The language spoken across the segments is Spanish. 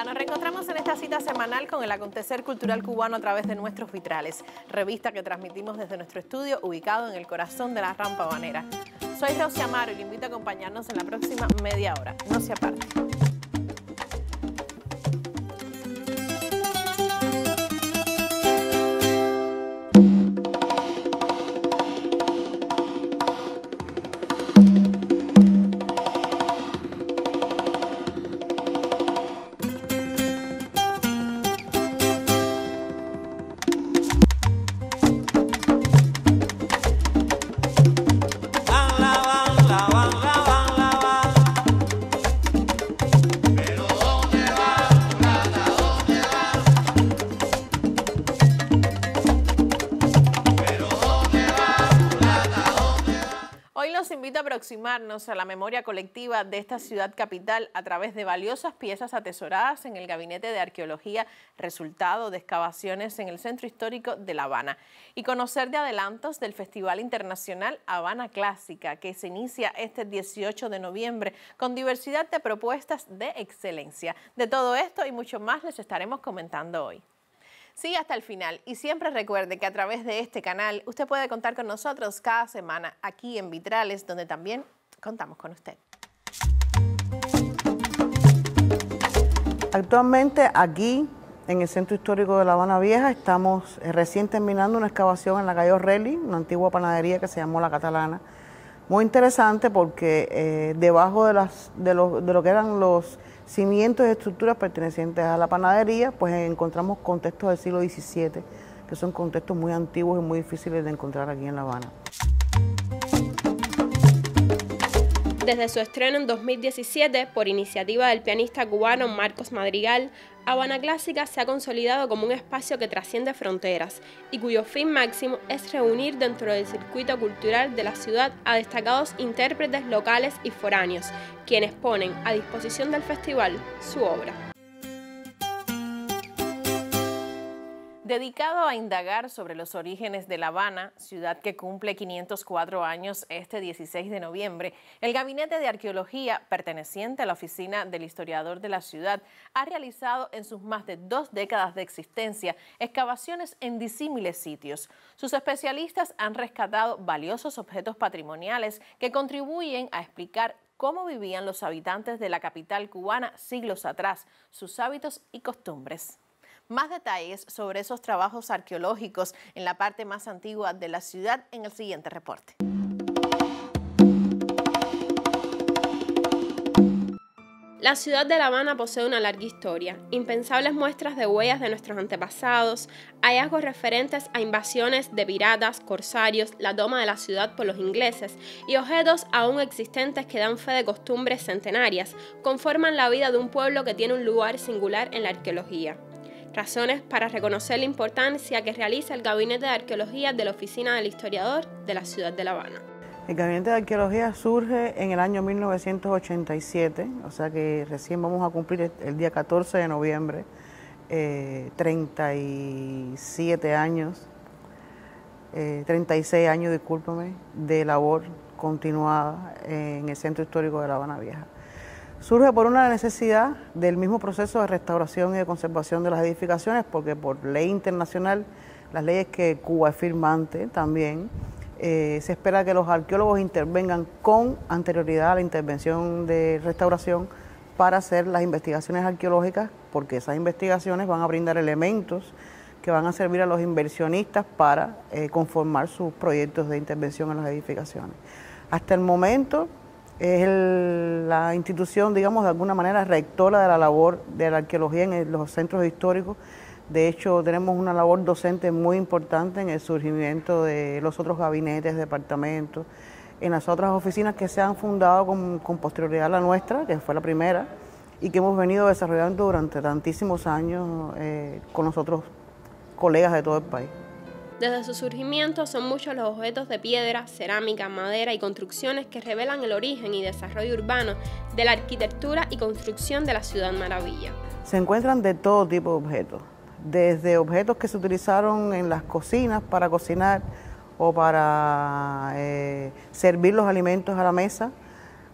Hola, nos reencontramos en esta cita semanal con el acontecer cultural cubano a través de nuestros vitrales, revista que transmitimos desde nuestro estudio ubicado en el corazón de la Rampa Habanera. Soy Rosy Amaro y le invito a acompañarnos en la próxima media hora. No se aparte. Invito a aproximarnos a la memoria colectiva de esta ciudad capital a través de valiosas piezas atesoradas en el Gabinete de Arqueología, resultado de excavaciones en el Centro Histórico de La Habana, y conocer de adelantos del Festival Internacional Habana Clásica, que se inicia este 18 de noviembre con diversidad de propuestas de excelencia. De todo esto y mucho más les estaremos comentando hoy. Sigue hasta el final y siempre recuerde que a través de este canal usted puede contar con nosotros cada semana aquí en Vitrales, donde también contamos con usted. Actualmente aquí en el Centro Histórico de La Habana Vieja estamos recién terminando una excavación en la calle Orrelli, una antigua panadería que se llamó La Catalana. Muy interesante porque debajo de lo que eran los cimientos y estructuras pertenecientes a la panadería, pues encontramos contextos del siglo XVII, que son contextos muy antiguos y muy difíciles de encontrar aquí en La Habana. Desde su estreno en 2017, por iniciativa del pianista cubano Marcos Madrigal, Habana Clásica se ha consolidado como un espacio que trasciende fronteras y cuyo fin máximo es reunir dentro del circuito cultural de la ciudad a destacados intérpretes locales y foráneos, quienes ponen a disposición del festival su obra. Dedicado a indagar sobre los orígenes de La Habana, ciudad que cumple 504 años este 16 de noviembre, el Gabinete de Arqueología, perteneciente a la Oficina del Historiador de la ciudad, ha realizado en sus más de 2 décadas de existencia excavaciones en disímiles sitios. Sus especialistas han rescatado valiosos objetos patrimoniales que contribuyen a explicar cómo vivían los habitantes de la capital cubana siglos atrás, sus hábitos y costumbres. Más detalles sobre esos trabajos arqueológicos en la parte más antigua de la ciudad en el siguiente reporte. La ciudad de La Habana posee una larga historia, impensables muestras de huellas de nuestros antepasados, hallazgos referentes a invasiones de piratas, corsarios, la toma de la ciudad por los ingleses y objetos aún existentes que dan fe de costumbres centenarias, conforman la vida de un pueblo que tiene un lugar singular en la arqueología. Razones para reconocer la importancia que realiza el Gabinete de Arqueología de la Oficina del Historiador de la ciudad de La Habana. El Gabinete de Arqueología surge en el año 1987, o sea que recién vamos a cumplir el día 14 de noviembre, 36 años, discúlpame, de labor continuada en el Centro Histórico de La Habana Vieja. Surge por una necesidad del mismo proceso de restauración y de conservación de las edificaciones, porque por ley internacional, las leyes que Cuba es firmante también, se espera que los arqueólogos intervengan con anterioridad a la intervención de restauración para hacer las investigaciones arqueológicas, porque esas investigaciones van a brindar elementos que van a servir a los inversionistas para conformar sus proyectos de intervención en las edificaciones. Hasta el momento es la institución, digamos, de alguna manera rectora de la labor de la arqueología en los centros históricos. De hecho, tenemos una labor docente muy importante en el surgimiento de los otros gabinetes, departamentos, en las otras oficinas que se han fundado con posterioridad a la nuestra, que fue la primera, y que hemos venido desarrollando durante tantísimos años con los otros colegas de todo el país. Desde su surgimiento son muchos los objetos de piedra, cerámica, madera y construcciones que revelan el origen y desarrollo urbano de la arquitectura y construcción de la Ciudad Maravilla. Se encuentran de todo tipo de objetos, desde objetos que se utilizaron en las cocinas para cocinar o para servir los alimentos a la mesa,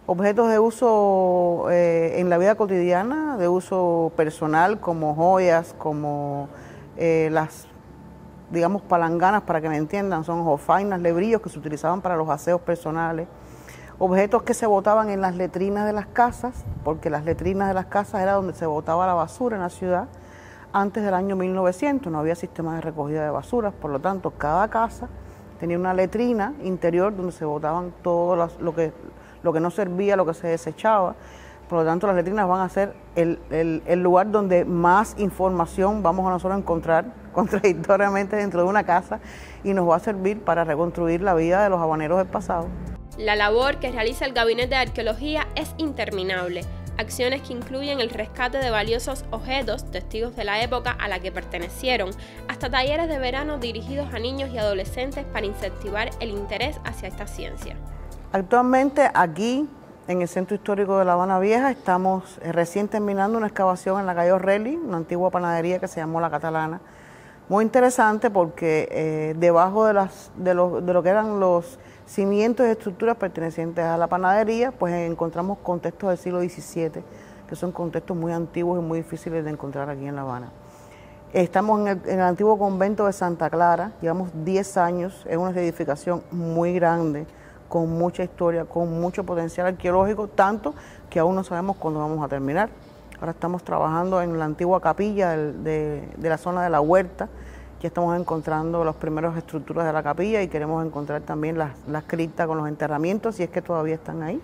objetos de uso en la vida cotidiana, de uso personal, como joyas, como las, digamos, palanganas, para que me entiendan, son jofainas, lebrillos que se utilizaban para los aseos personales, objetos que se botaban en las letrinas de las casas, porque las letrinas de las casas era donde se botaba la basura en la ciudad. Antes del año 1900 no había sistema de recogida de basuras, por lo tanto cada casa tenía una letrina interior donde se botaban todo lo que no servía, lo que se desechaba. Por lo tanto, las letrinas van a ser el lugar donde más información vamos a nosotros encontrar contradictoriamente dentro de una casa, y nos va a servir para reconstruir la vida de los habaneros del pasado. La labor que realiza el Gabinete de Arqueología es interminable. Acciones que incluyen el rescate de valiosos objetos, testigos de la época a la que pertenecieron, hasta talleres de verano dirigidos a niños y adolescentes para incentivar el interés hacia esta ciencia. Actualmente aquí, en el Centro Histórico de La Habana Vieja, estamos recién terminando una excavación en la calle O'Reilly, una antigua panadería que se llamó La Catalana. Muy interesante porque debajo de lo que eran los cimientos y estructuras pertenecientes a la panadería, pues encontramos contextos del siglo XVII, que son contextos muy antiguos y muy difíciles de encontrar aquí en La Habana. Estamos en el antiguo convento de Santa Clara, llevamos 10 años, es una edificación muy grande, con mucha historia, con mucho potencial arqueológico, tanto que aún no sabemos cuándo vamos a terminar. Ahora estamos trabajando en la antigua capilla de la zona de la huerta. Ya estamos encontrando las primeras estructuras de la capilla y queremos encontrar también las criptas con los enterramientos, si es que todavía están ahí.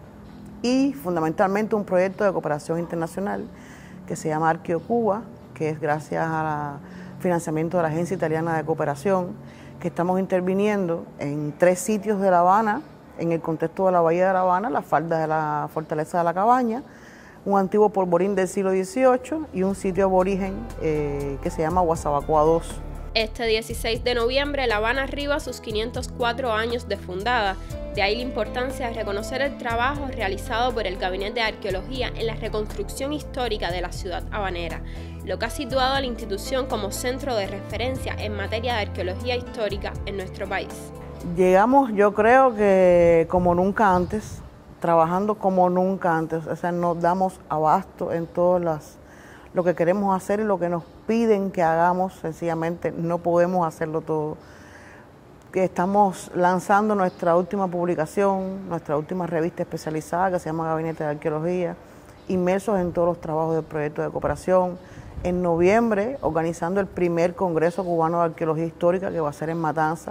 Y fundamentalmente un proyecto de cooperación internacional que se llama ArqueoCuba, que es gracias al financiamiento de la Agencia Italiana de Cooperación, que estamos interviniendo en 3 sitios de La Habana, en el contexto de la Bahía de La Habana, las faldas de la Fortaleza de la Cabaña, un antiguo polvorín del siglo XVIII y un sitio aborigen que se llama Guasabacoa II. Este 16 de noviembre, La Habana arriba sus 504 años de fundada. De ahí la importancia de reconocer el trabajo realizado por el Gabinete de Arqueología en la reconstrucción histórica de la ciudad habanera, lo que ha situado a la institución como centro de referencia en materia de arqueología histórica en nuestro país. Llegamos, yo creo que como nunca antes, trabajando como nunca antes, o sea, nos damos abasto en todo lo que queremos hacer y lo que nos piden que hagamos, sencillamente no podemos hacerlo todo. Que estamos lanzando nuestra última publicación, nuestra última revista especializada que se llama Gabinete de Arqueología, inmersos en todos los trabajos del proyecto de cooperación. En noviembre, organizando el primer Congreso Cubano de Arqueología Histórica, que va a ser en Matanza,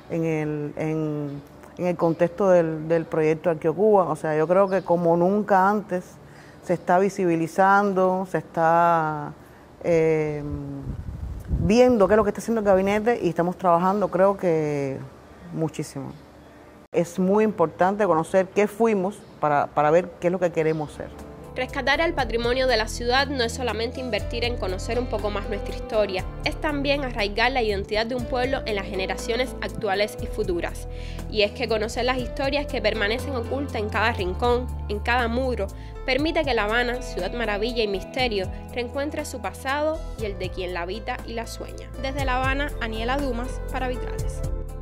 en el contexto del proyecto ArqueoCuba. O sea, yo creo que como nunca antes se está visibilizando, se está viendo qué es lo que está haciendo el gabinete y estamos trabajando, creo que muchísimo. Es muy importante conocer qué fuimos para ver qué es lo que queremos ser. Rescatar el patrimonio de la ciudad no es solamente invertir en conocer un poco más nuestra historia, es también arraigar la identidad de un pueblo en las generaciones actuales y futuras. Y es que conocer las historias que permanecen ocultas en cada rincón, en cada muro, permite que La Habana, ciudad maravilla y misterio, reencuentre su pasado y el de quien la habita y la sueña. Desde La Habana, Aniela Dumas para Vitrales.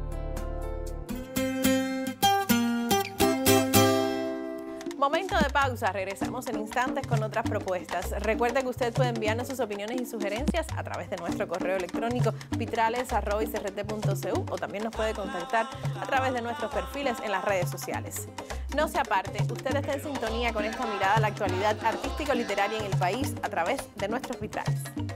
Momento de pausa, regresamos en instantes con otras propuestas. Recuerde que usted puede enviarnos sus opiniones y sugerencias a través de nuestro correo electrónico vitrales@icrt.cu o también nos puede contactar a través de nuestros perfiles en las redes sociales. No se aparte, usted está en sintonía con esta mirada a la actualidad artístico-literaria en el país a través de nuestros vitrales.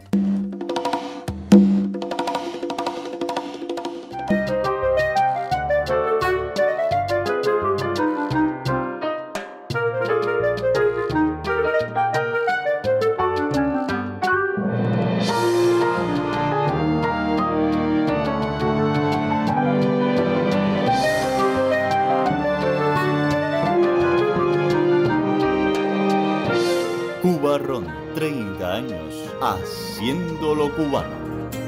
Cuba Ron, 30 años haciéndolo cubano.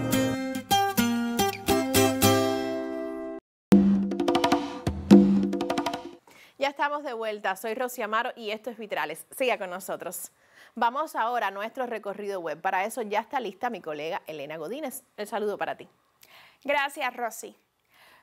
Ya estamos de vuelta, soy Rosy Amaro y esto es Vitrales. Siga con nosotros. Vamos ahora a nuestro recorrido web. Para eso ya está lista mi colega Elena Godínez. El saludo para ti. Gracias, Rosy.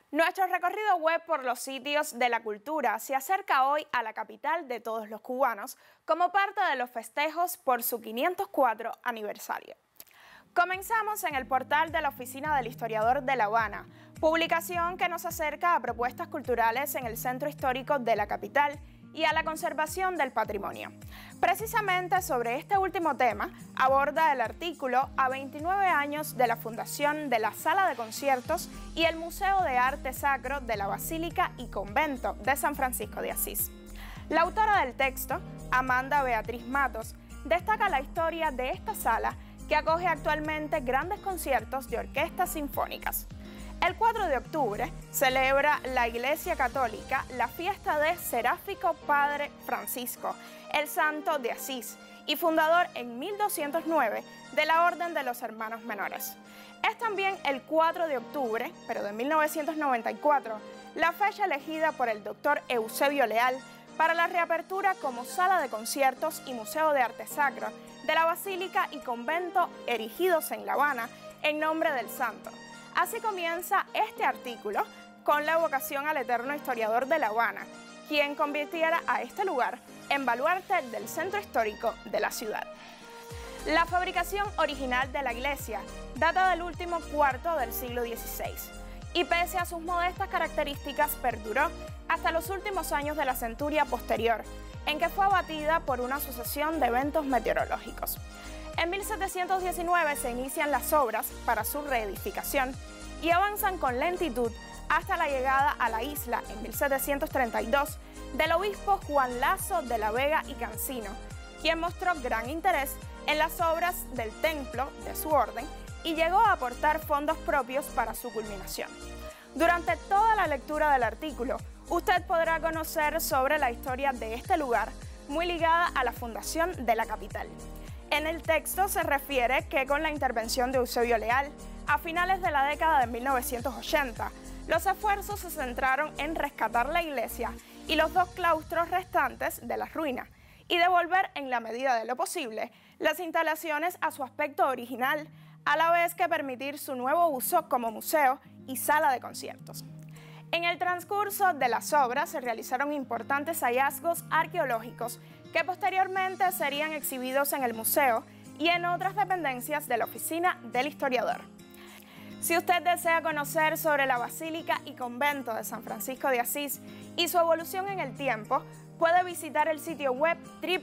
Nuestro recorrido web por los sitios de la cultura se acerca hoy a la capital de todos los cubanos como parte de los festejos por su 504 aniversario. Comenzamos en el portal de la Oficina del Historiador de La Habana, publicación que nos acerca a propuestas culturales en el centro histórico de la capital y a la conservación del patrimonio. Precisamente sobre este último tema aborda el artículo a 29 años de la fundación de la Sala de Conciertos y el Museo de Arte Sacro de la Basílica y Convento de San Francisco de Asís. La autora del texto, Amanda Beatriz Matos, destaca la historia de esta sala que acoge actualmente grandes conciertos de orquestas sinfónicas. El 4 de octubre celebra la Iglesia Católica la fiesta de Seráfico Padre Francisco, el santo de Asís, y fundador en 1209 de la Orden de los Hermanos Menores. Es también el 4 de octubre, pero de 1994, la fecha elegida por el doctor Eusebio Leal para la reapertura como sala de conciertos y museo de arte sacro de la Basílica y Convento erigidos en La Habana en nombre del santo. Así comienza este artículo con la evocación al eterno historiador de La Habana, quien convirtiera a este lugar en baluarte del centro histórico de la ciudad. La fabricación original de la iglesia data del último cuarto del siglo XVI y pese a sus modestas características perduró hasta los últimos años de la centuria posterior, en que fue abatida por una sucesión de eventos meteorológicos. En 1719 se inician las obras para su reedificación y avanzan con lentitud hasta la llegada a la isla en 1732 del obispo Juan Laso de la Vega y Cancino, quien mostró gran interés en las obras del templo de su orden y llegó a aportar fondos propios para su culminación. Durante toda la lectura del artículo, usted podrá conocer sobre la historia de este lugar, muy ligada a la fundación de la capital. En el texto se refiere que con la intervención de Eusebio Leal, a finales de la década de 1980, los esfuerzos se centraron en rescatar la iglesia y los dos claustros restantes de la ruina y devolver en la medida de lo posible las instalaciones a su aspecto original, a la vez que permitir su nuevo uso como museo y sala de conciertos. En el transcurso de las obras se realizaron importantes hallazgos arqueológicos que posteriormente serían exhibidos en el museo y en otras dependencias de la Oficina del Historiador. Si usted desea conocer sobre la Basílica y Convento de San Francisco de Asís y su evolución en el tiempo, puede visitar el sitio web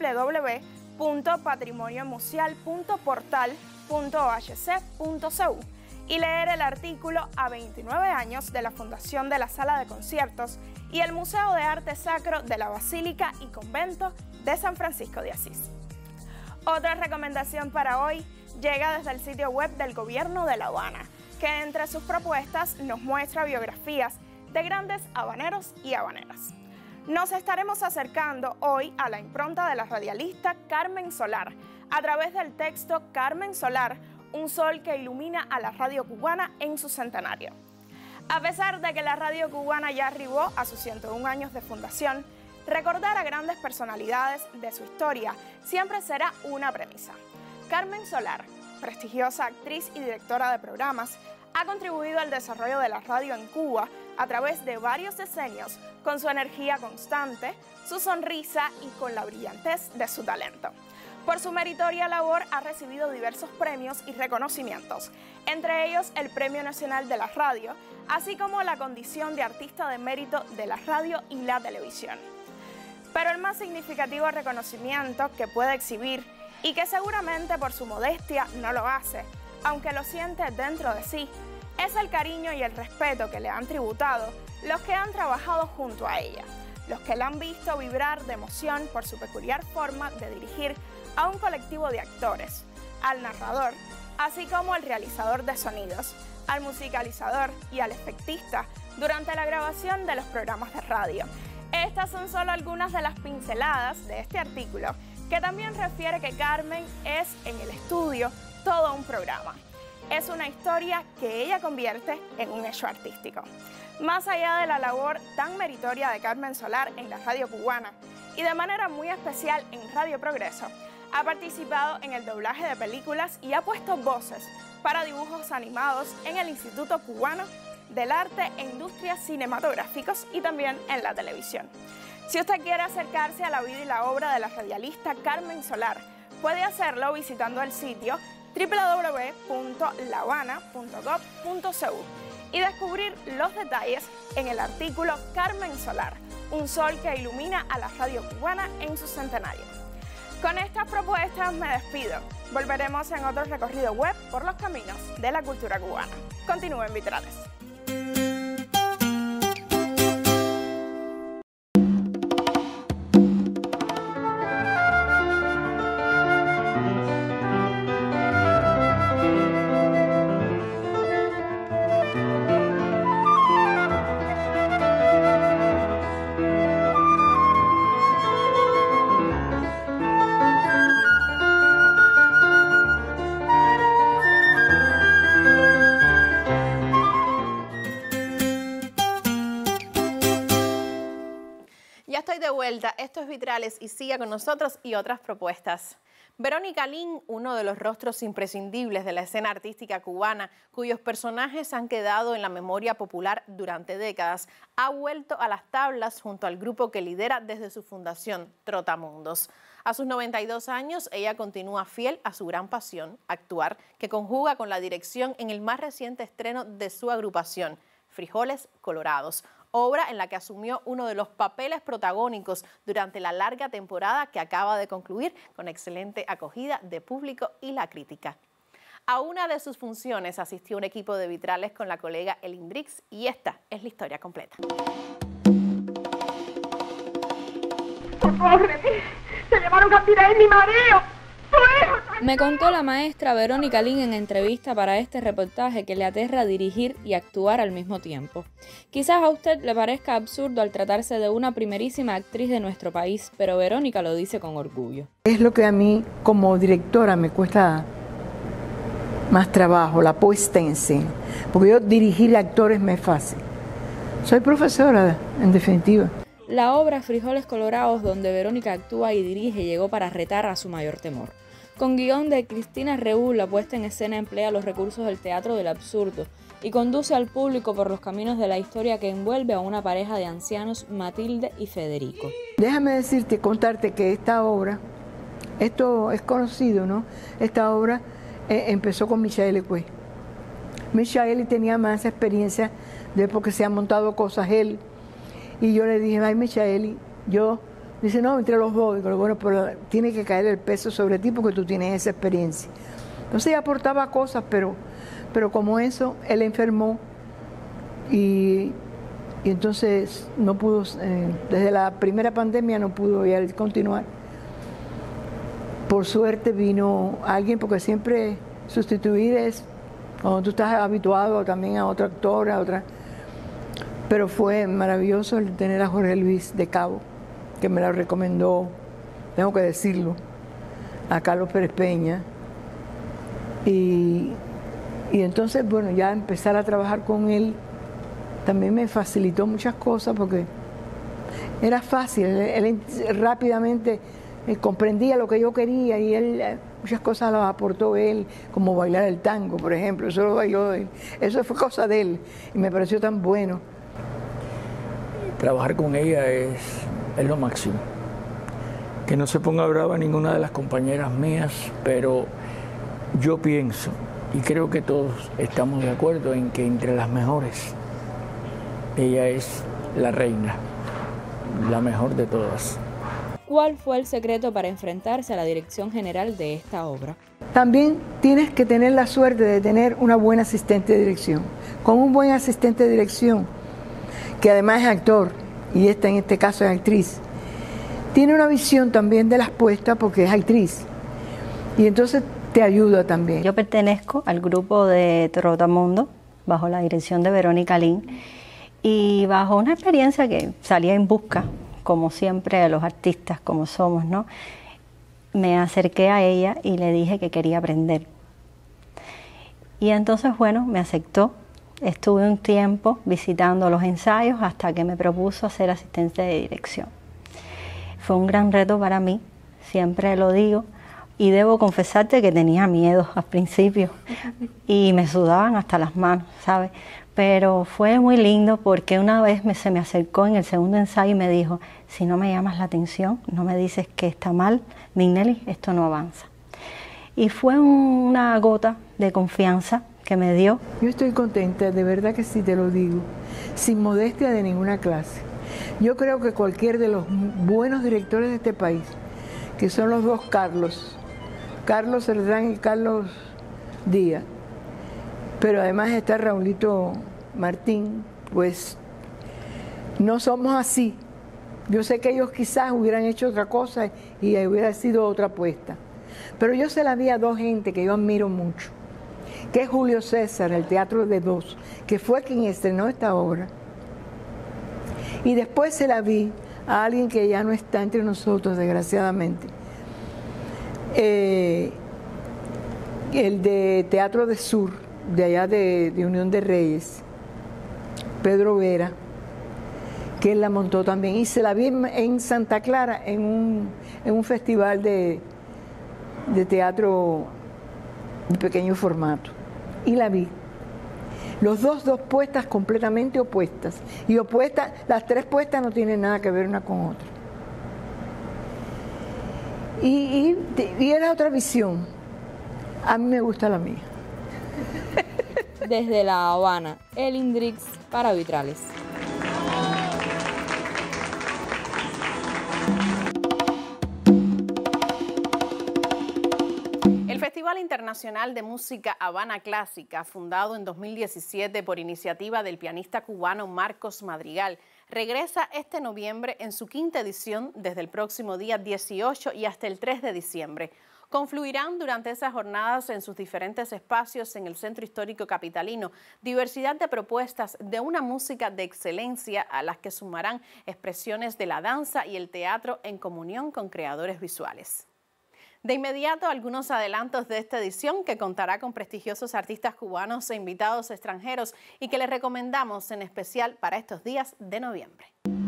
www.patrimoniumuseal.portal.ohc.cu y leer el artículo a 29 años de la fundación de la Sala de Conciertos y el Museo de Arte Sacro de la Basílica y Convento de San Francisco de Asís. Otra recomendación para hoy llega desde el sitio web del Gobierno de La Habana, que entre sus propuestas nos muestra biografías de grandes habaneros y habaneras. Nos estaremos acercando hoy a la impronta de la radialista Carmen Solar, a través del texto Carmen Solar, un sol que ilumina a la radio cubana en su centenario. A pesar de que la radio cubana ya arribó a sus 101 años de fundación, recordar a grandes personalidades de su historia siempre será una premisa. Carmen Solar, prestigiosa actriz y directora de programas, ha contribuido al desarrollo de la radio en Cuba a través de varios decenios con su energía constante, su sonrisa y con la brillantez de su talento. Por su meritoria labor ha recibido diversos premios y reconocimientos, entre ellos el Premio Nacional de la Radio, así como la condición de Artista de Mérito de la Radio y la Televisión. Pero el más significativo reconocimiento que puede exhibir, y que seguramente por su modestia no lo hace, aunque lo siente dentro de sí, es el cariño y el respeto que le han tributado los que han trabajado junto a ella, los que la han visto vibrar de emoción por su peculiar forma de dirigir a un colectivo de actores, al narrador, así como al realizador de sonidos, al musicalizador y al efectista durante la grabación de los programas de radio. Estas son solo algunas de las pinceladas de este artículo, que también refiere que Carmen es en el estudio todo un programa. Es una historia que ella convierte en un hecho artístico. Más allá de la labor tan meritoria de Carmen Solar en la radio cubana y de manera muy especial en Radio Progreso, ha participado en el doblaje de películas y ha puesto voces para dibujos animados en el Instituto Cubano del arte e industrias cinematográficas y también en la televisión. Si usted quiere acercarse a la vida y la obra de la radialista Carmen Solar, puede hacerlo visitando el sitio www.lahabana.gov.cu y descubrir los detalles en el artículo Carmen Solar, un sol que ilumina a la radio cubana en su centenario. Con estas propuestas me despido. Volveremos en otro recorrido web por los caminos de la cultura cubana. Continúen vitrales. Ya estoy de vuelta, esto es Vitrales y siga con nosotros y otras propuestas. Verónica Lynn, uno de los rostros imprescindibles de la escena artística cubana, cuyos personajes han quedado en la memoria popular durante décadas, ha vuelto a las tablas junto al grupo que lidera desde su fundación, Trotamundos. A sus 92 años, ella continúa fiel a su gran pasión, actuar, que conjuga con la dirección en el más reciente estreno de su agrupación, Frijoles Colorados, obra en la que asumió uno de los papeles protagónicos durante la larga temporada que acaba de concluir con excelente acogida de público y la crítica. A una de sus funciones asistió un equipo de Vitrales con la colega Elin Briggs y esta es la historia completa. ¡Socórreme! ¡Se llevaron a tirar en mi mareo! Me contó la maestra Verónica Lynn en entrevista para este reportaje que le aterra dirigir y actuar al mismo tiempo. Quizás a usted le parezca absurdo al tratarse de una primerísima actriz de nuestro país, pero Verónica lo dice con orgullo. Es lo que a mí como directora me cuesta más trabajo, la puesta en escena, porque yo dirigir actores me es fácil. Soy profesora, en definitiva. La obra Frijoles Colorados, donde Verónica actúa y dirige, llegó para retar a su mayor temor. Con guión de Cristina Reú, la puesta en escena emplea los recursos del teatro del absurdo y conduce al público por los caminos de la historia que envuelve a una pareja de ancianos, Matilde y Federico. Déjame contarte que esta obra, esto es conocido, ¿no? Esta obra empezó con Michaeli Cue. Michaeli tenía más experiencia de porque se han montado cosas él. Y yo le dije, ay Michaeli, dice, no, entre los dos. Digo, bueno, pero tiene que caer el peso sobre ti porque tú tienes esa experiencia. Entonces ella aportaba cosas, pero como eso, él enfermó y entonces no pudo, desde la primera pandemia no pudo ya continuar. Por suerte vino alguien, porque siempre sustituir es cuando tú estás habituado también a otro actor, a otra. Pero fue maravilloso el tener a Jorge Luis de Cabo, que me lo recomendó, tengo que decirlo, a Carlos Pérez Peña. Y entonces, bueno, ya empezar a trabajar con él también me facilitó muchas cosas porque era fácil, él rápidamente comprendía lo que yo quería y él muchas cosas las aportó él, como bailar el tango, por ejemplo, eso lo bailó él, eso fue cosa de él y me pareció tan bueno. Trabajar con ella es lo máximo. Que no se ponga brava ninguna de las compañeras mías, pero yo pienso y creo que todos estamos de acuerdo en que entre las mejores, ella es la reina, la mejor de todas. ¿Cuál fue el secreto para enfrentarse a la dirección general de esta obra? También tienes que tener la suerte de tener una buena asistente de dirección. Con un buen asistente de dirección, que además es actor, y esta en este caso es actriz, tiene una visión también de las puestas porque es actriz, y entonces te ayuda también. Yo pertenezco al grupo de Trotamundos, bajo la dirección de Verónica Lynn, y bajo una experiencia que salía en busca, como siempre de los artistas como somos, ¿no? Me acerqué a ella y le dije que quería aprender. Y entonces, bueno, me aceptó. Estuve un tiempo visitando los ensayos hasta que me propuso ser asistente de dirección. Fue un gran reto para mí, siempre lo digo, Y debo confesarte que tenía miedo al principio y me sudaban hasta las manos, ¿sabes? Pero fue muy lindo porque una vez se me acercó en el segundo ensayo y me dijo, si no me llamas la atención, no me dices que está mal, Mignelli, esto no avanza. Y fue una gota de confianza que me dio. Yo estoy contenta, de verdad que sí te lo digo, sin modestia de ninguna clase. Yo creo que cualquier de los buenos directores de este país, que son los dos Carlos Cerdán y Carlos Díaz, pero además está Raulito Martín, pues no somos así. Yo sé que ellos quizás hubieran hecho otra cosa y hubiera sido otra apuesta. Pero yo se la vi a dos gente que yo admiro mucho, que es Julio César, el Teatro de Dos, que fue quien estrenó esta obra. Y después se la vi a alguien que ya no está entre nosotros, desgraciadamente. El de Teatro de Sur, de allá de Unión de Reyes, Pedro Vera, que él la montó también. Y se la vi en Santa Clara, en un festival de teatro de pequeño formato. Y la vi. Los dos puestas completamente opuestas. Y opuestas, las tres puestas no tienen nada que ver una con otra. Y era otra visión. A mí me gusta la mía. Desde La Habana, Elin Drix para Vitrales. El Festival Internacional de Música Habana Clásica, fundado en 2017 por iniciativa del pianista cubano Marcos Madrigal, regresa este noviembre en su quinta edición desde el próximo día 18 y hasta el 3 de diciembre. Confluirán durante esas jornadas en sus diferentes espacios en el Centro Histórico Capitalino diversidad de propuestas de una música de excelencia a las que sumarán expresiones de la danza y el teatro en comunión con creadores visuales. De inmediato, algunos adelantos de esta edición que contará con prestigiosos artistas cubanos e invitados extranjeros y que les recomendamos en especial para estos días de noviembre.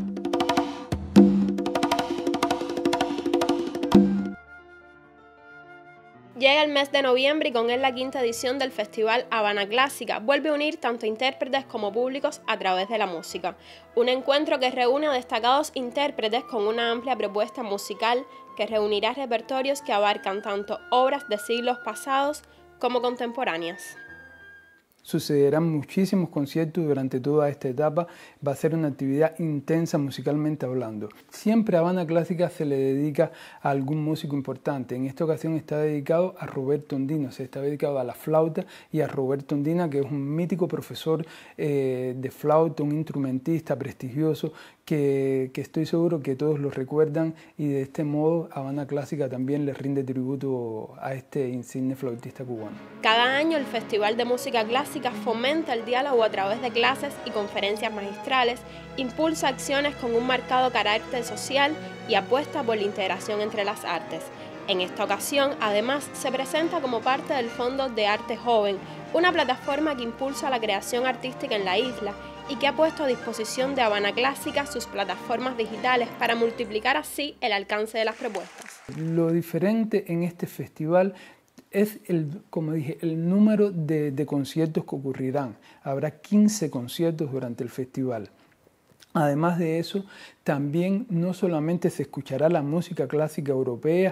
Llega el mes de noviembre y con él la quinta edición del Festival Habana Clásica. Vuelve a unir tanto intérpretes como públicos a través de la música. Un encuentro que reúne a destacados intérpretes con una amplia propuesta musical que reunirá repertorios que abarcan tanto obras de siglos pasados como contemporáneas. Sucederán muchísimos conciertos durante toda esta etapa, va a ser una actividad intensa musicalmente hablando. Siempre a Habana Clásica se le dedica a algún músico importante. En esta ocasión está dedicado a Roberto Ondina, se está dedicado a la flauta y a Roberto Ondina, que es un mítico profesor de flauta, un instrumentista prestigioso, que estoy seguro que todos lo recuerdan, y de este modo Habana Clásica también le rinde tributo a este insigne flautista cubano. Cada año el Festival de Música Clásica fomenta el diálogo a través de clases y conferencias magistrales, impulsa acciones con un marcado carácter social y apuesta por la integración entre las artes. En esta ocasión, además, se presenta como parte del Fondo de Arte Joven, una plataforma que impulsa la creación artística en la isla y que ha puesto a disposición de Habana Clásica sus plataformas digitales para multiplicar así el alcance de las propuestas. Lo diferente en este festival es, como dije, el número de conciertos que ocurrirán. Habrá 15 conciertos durante el festival. Además de eso, también no solamente se escuchará la música clásica europea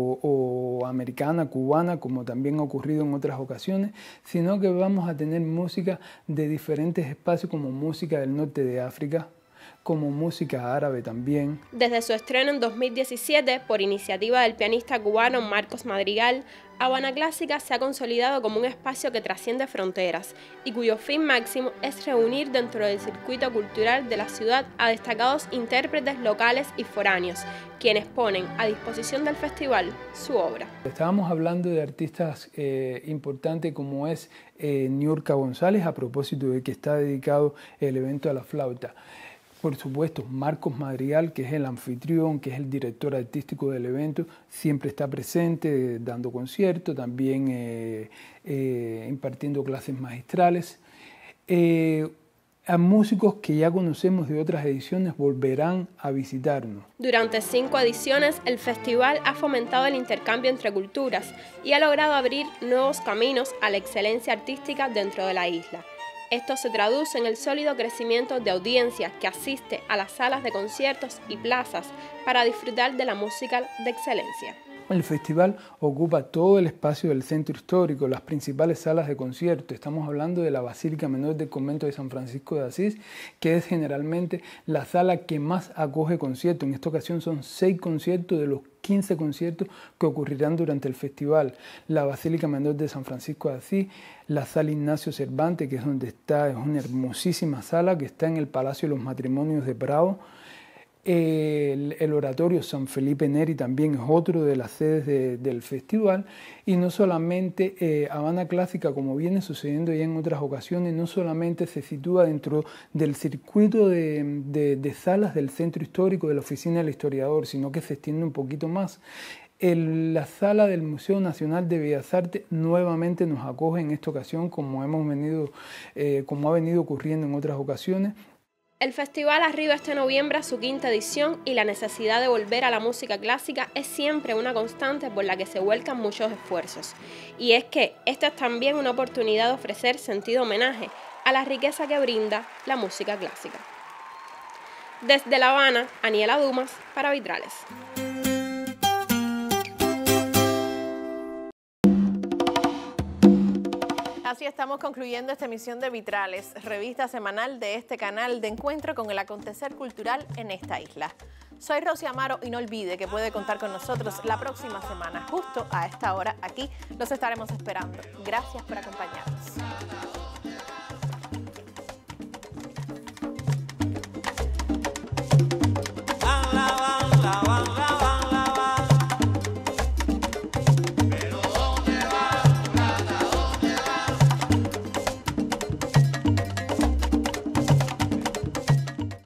o americana, cubana, como también ha ocurrido en otras ocasiones, sino que vamos a tener música de diferentes espacios, como música del norte de África, como música árabe también. Desde su estreno en 2017, por iniciativa del pianista cubano Marcos Madrigal, Habana Clásica se ha consolidado como un espacio que trasciende fronteras y cuyo fin máximo es reunir dentro del circuito cultural de la ciudad a destacados intérpretes locales y foráneos, quienes ponen a disposición del festival su obra. Estábamos hablando de artistas importantes como es Niurka González, a propósito de que está dedicado el evento a la flauta. Por supuesto, Marcos Madrigal, que es el anfitrión, que es el director artístico del evento, siempre está presente dando conciertos, también impartiendo clases magistrales. A músicos que ya conocemos de otras ediciones volverán a visitarnos. Durante 5 ediciones, el festival ha fomentado el intercambio entre culturas y ha logrado abrir nuevos caminos a la excelencia artística dentro de la isla. Esto se traduce en el sólido crecimiento de audiencia que asiste a las salas de conciertos y plazas para disfrutar de la música de excelencia. El festival ocupa todo el espacio del centro histórico, las principales salas de concierto. Estamos hablando de la Basílica Menor del Convento de San Francisco de Asís, que es generalmente la sala que más acoge conciertos. En esta ocasión son 6 conciertos de los 15 conciertos que ocurrirán durante el festival. La Basílica Menor de San Francisco de Asís, la Sala Ignacio Cervantes, que es donde está, es una hermosísima sala que está en el Palacio de los Matrimonios de Prado. El Oratorio San Felipe Neri también es otro de las sedes del festival, y no solamente Habana Clásica, como viene sucediendo ya en otras ocasiones, no solamente se sitúa dentro del circuito de salas del centro histórico de la Oficina del Historiador, sino que se extiende un poquito más. La sala del Museo Nacional de Bellas Artes nuevamente nos acoge en esta ocasión, como ha venido ocurriendo en otras ocasiones. El festival arriba este noviembre a su 5ª edición y la necesidad de volver a la música clásica es siempre una constante por la que se vuelcan muchos esfuerzos. Y es que esta es también una oportunidad de ofrecer sentido homenaje a la riqueza que brinda la música clásica. Desde La Habana, Aniela Dumas para Vitrales. Así estamos concluyendo esta emisión de Vitrales, revista semanal de este canal de encuentro con el acontecer cultural en esta isla. Soy Rosy Amaro y no olvide que puede contar con nosotros la próxima semana, justo a esta hora aquí. Los estaremos esperando. Gracias por acompañarnos.